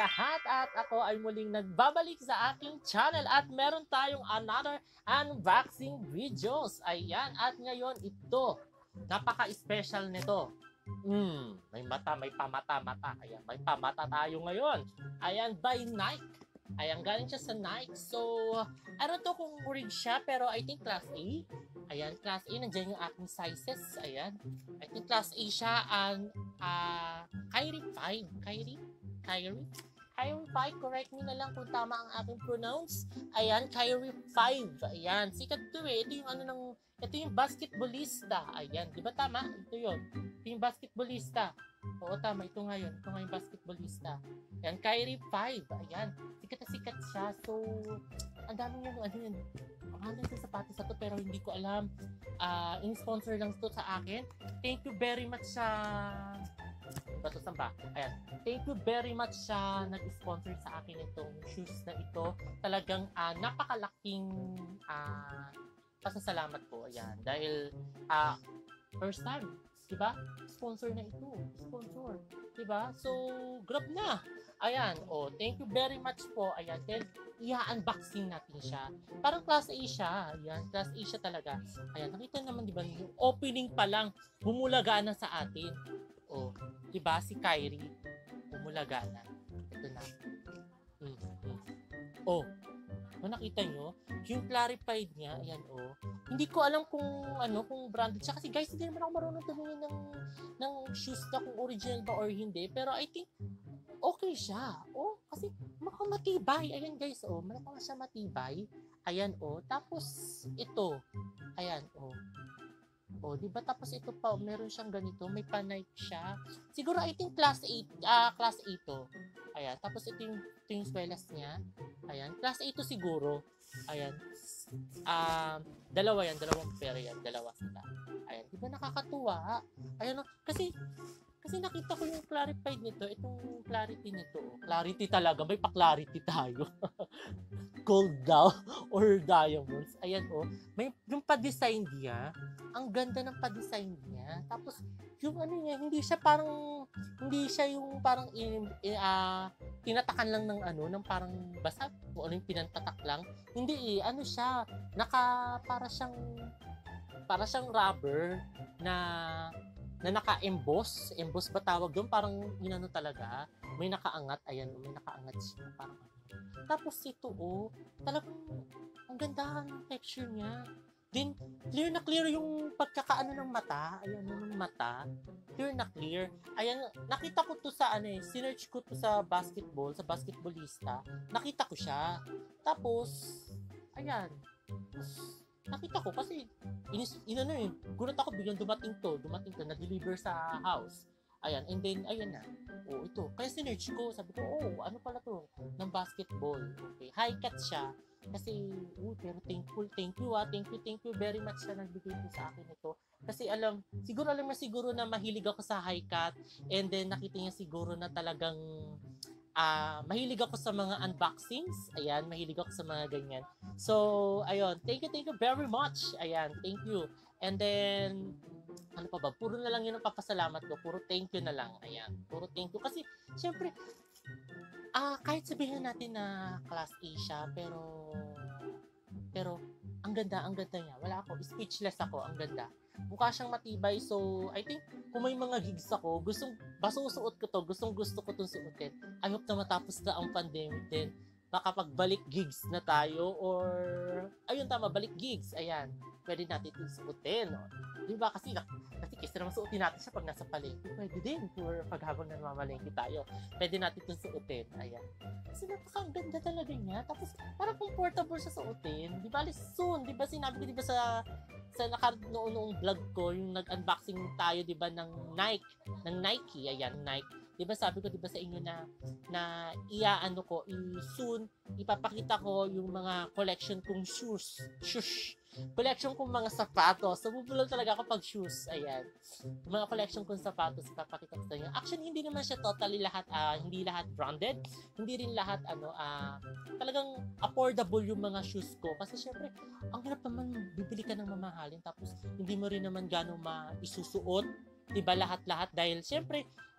lahat at ako ay muling nagbabalik sa aking channel at meron tayong another unboxing videos. Ayan, at ngayon ito, napaka-special nito. May mata, may pamata-mata. Ayan, may pamata tayo ngayon. Ayan, by Nike. Ayan, galing siya sa Nike. So, I don't know kung rig siya, pero I think Class A. Ayan, Class A, nandiyan yung aking sizes. Ayan, I think Class A siya and Kyrie 5. Kyrie 5, correct me na lang kung tama ang aking pronounce. Ayan, Kyrie 5. Ayan, sikat to eh. Ito yung basketballista. Ayan, di ba tama? Ito yun. Ito yung basketballista. Oo, tama. Ito nga yun. Ito nga yung basketballista. Ayan, Kyrie 5. Ayan, sikat na sikat siya. So, ang dami yun. Ano yun? Ang sa sapatos na to, pero hindi ko alam. In-sponsor lang to sa akin. Thank you very much sa... Ayan. Thank you very much sa nag-sponsor sa akin itong shoes na ito. Talagang napakalaking pasasalamat po. Ayan. Dahil first time, diba? Sponsor na ito. Sponsor. Diba? So, grab na. Ayan. Oh, thank you very much po. Ayan. Then, i-unboxing natin siya. Parang Class A siya. Ayan. Class A siya talaga. Ayan. Nakita naman, diba? Yung opening pa lang, bumulaga na sa atin. Oh, diba si Kyrie bumulaga na. Ito na. Oh, nakita nyo? Yung clarified niya, ayan oh. Hindi ko alam kung kung branded siya kasi guys, hindi naman ako marunong tumingin ng shoes na kung original ba or hindi, pero I think okay siya. Oh, kasi mukhang matibay. Ayan guys, oh, mukhang siya matibay. Ayan oh. Tapos ito. Ayan oh. Oh, di ba tapos ito pa, meron siyang ganito, may pa-Nike siya. Siguro I think class 8 to. Ayan, tapos ito yung swelas niya. Ayan, class 8 to siguro. Ayan. Dalawa yan, dalawang pair yan, dalawa sila. Ayan, di ba nakakatuwa? Ayan, kasi nakita ko yung clarified nito, itong clarity nito. Clarity talaga, may pa-clarity tayo. Gold daw or diamonds. Ayan oh, may yung pa-design niya. Ang ganda ng pa-design niya. Tapos yung niya, hindi siya yung parang tinatakan lang ng parang basta o yung pinantatak lang. Hindi siya, para siyang rubber na naka-emboss. Emboss ba tawag doon? Parang talaga. May nakaangat. Ayan, may nakaangat siya. Parang tapos ito talagang ang ganda ng texture niya. Then, clear na clear yung pagkakaano ng mata. Ayan, ng mata. Clear na clear. Ayan, nakita ko to sa sinearch ko to sa basketballista. Nakita ko siya. Tapos, ayan. Nakita ko kasi, gulat ako biglang dumating to, na-deliver sa house. Ayan, and then, ayan na. Oh, ito. Kaya sinearch ko, sabi ko, ano pala to? Ng basketball. Okay, high cut siya. Kasi, pero thank you very much sa nagbigay po sa akin ito. Kasi siguro na mahilig ako sa high cut, and then nakita niya siguro na talagang mahilig ako sa mga unboxings. Ayan, mahilig ako sa mga ganyan. So, ayun, thank you very much. Ayan, thank you. And then, ano pa ba? Puro na lang yun ang papasalamat ko. Puro thank you na lang. Ayan, puro thank you. Kasi, syempre, kahit sabihin natin na Class A siya, pero, ang ganda niya. Wala ako, speechless ako, ang ganda. Mukha siyang matibay, so I think kung may mga gigs ako, susuot ko to, gusto ko itong suotin. I hope na matapos na ang pandemic din. Makapagbalik gigs na tayo or ayun tama, balik gigs. Ayan, pwede natin itong suotin. No? Diba? Kasi kaysa naman suotin natin siya pag nasa palengke. Pwede din for paghabang na namamalengke tayo. Pwede natin itong suotin. Ayan. Kasi napakaganda talaga niya. Tapos parang comfortable siya suotin. Di ba? Soon. Di ba sinabi ko di ba sa noong vlog ko, yung nag-unboxing tayo, di ba, ng Nike. Ayan, Nike. Di ba sabi ko, di ba sa inyo na soon, ipapakita ko yung mga collection kong shoes. Collection kong mga sapatos. So, bubulol talaga ako pag shoes. Ayan. Yung mga collection kong sapatos, ipapakita ko sa inyo. Actually, hindi naman siya totally lahat, hindi lahat branded. Hindi rin lahat, talagang affordable yung mga shoes ko. Kasi syempre, ang hirap naman bibili ka ng mamahalin tapos hindi mo rin naman gano'ng maisusuot. Diba lahat-lahat dahil syempre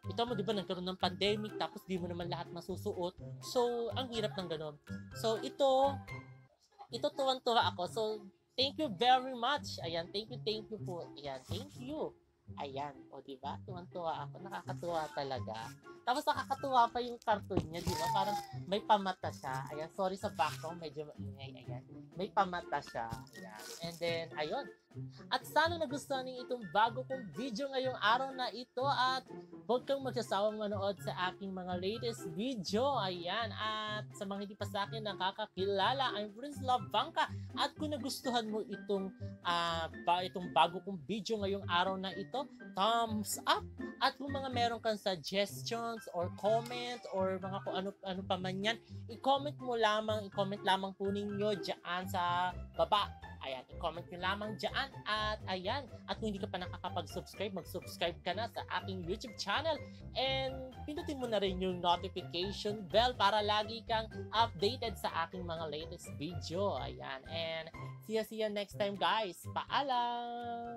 ito mo, di ba, nagkaroon ng pandemic, tapos di mo naman lahat masusuot. So, ang hirap ng ganun. So, ito tuwan-tuwa ako. So, thank you very much. Ayan, thank you po. Ayan, thank you. Ayan, o diba? Tuwan-tuwa ako. Nakakatuwa talaga. Tapos nakakatuwa pa yung cartoon niya, diba? Parang may pamata siya. Ayan, sorry sa background, medyo maingay. Ayan, may pamata siya. Ayan. And then, ayun. At sana nagustuhan niyo itong bago kong video ngayong araw na ito at huwag kang magsasawang manood sa aking mga latest video. Ayan. At sa mga hindi pa sa akin nakakakilala, I'm Prince Love Bangka. At kung nagustuhan mo itong bago kong video ngayong araw na ito, thumbs up. At kung mga meron kang suggestions or comment or mga kung ano pa man yan, i-comment lamang po ninyo dyan sa baba. Ayan, i-comment nyo lamang dyan. At ayan, at kung hindi ka pa nakakapag-subscribe, mag-subscribe ka na sa aking YouTube channel. And pindutin mo na rin yung notification bell para lagi kang updated sa aking mga latest video. Ayan, and see you next time guys. Paalam!